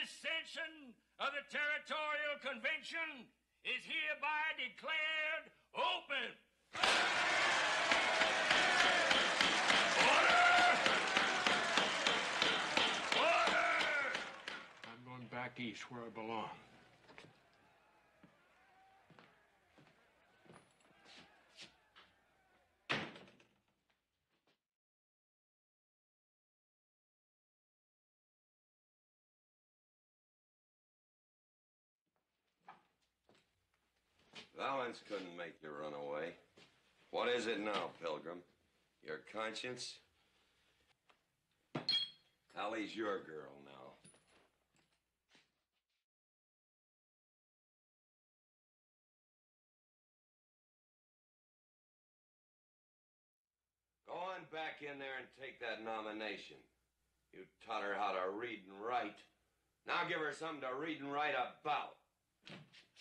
This session of the Territorial Convention is hereby declared open. Order! I'm going back east where I belong. Valance couldn't make you run away. What is it now, Pilgrim? Your conscience? Allie's your girl now. Go on back in there and take that nomination. You taught her how to read and write. Now give her something to read and write about.